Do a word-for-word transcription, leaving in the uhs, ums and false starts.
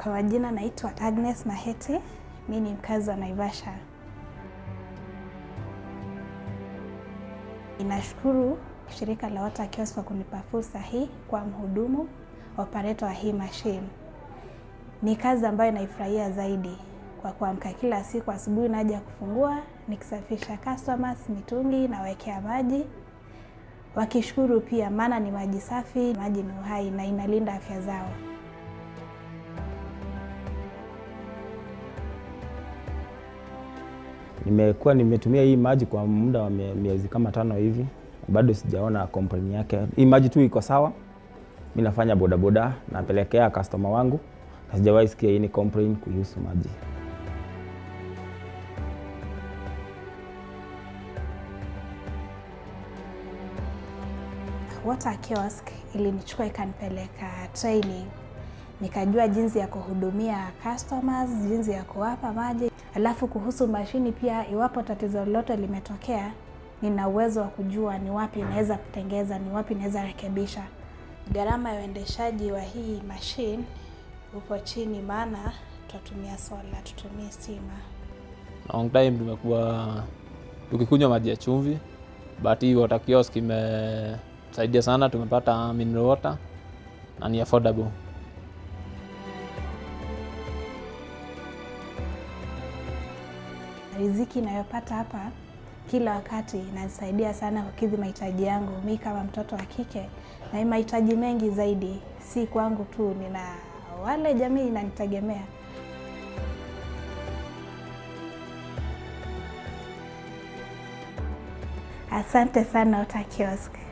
Kwa majina naitwa Agnes Mahete, mimi ni mkazi wa Naivasha. Ninashukuru shirika la Water Kiosk kwa kunipa fursa hii kwa mhudumu operator wa hii machine. Ni kazi ambayo naifurahia zaidi kwa kuamka kila siku asubuhi naja kufungua, nikisafisha customers mitungi na wekea maji. Wakishukuru pia maana ni maji safi, maji ni uhai na inalinda afya zao. Nimekuwa nimetumia hii maji kwa muda wa miezi kama tano hivi. Bado sijaona complaint yake. Hii maji tu iko sawa. Mimi nafanya boda boda napelekea customer wangu. Na sijawahi sikia hii ni complaint kuhusu maji. Water Kiosk ilinichukua ikanipeleka training. Nikajua jinsi ya kuhudumia customers, jinsi ya kuwapa maji. Alafu kuhusu mashini pia, iwapo tatizo lolote limetokea, nina uwezo wa kujua ni wapi naweza kutengeza, ni wapi naweza rekebisha. Gharama ya uendeshaji wa hii machine upo chini maana tutatumia solar, tutumie stima. Long time tumekuwa tukikunywa maji ya chumvi, but hii Water Kiosk imesaidia sana, tumepata mineral water na ni affordable. Riziki ninayopata hapa kila wakati inanisaidia sana kukidhi mahitaji yangu mimi kama mtoto wa kike, na mahitaji mengi zaidi, si kwangu tu, nina wale jamii inanitegemea. Asante sana Water Kiosk.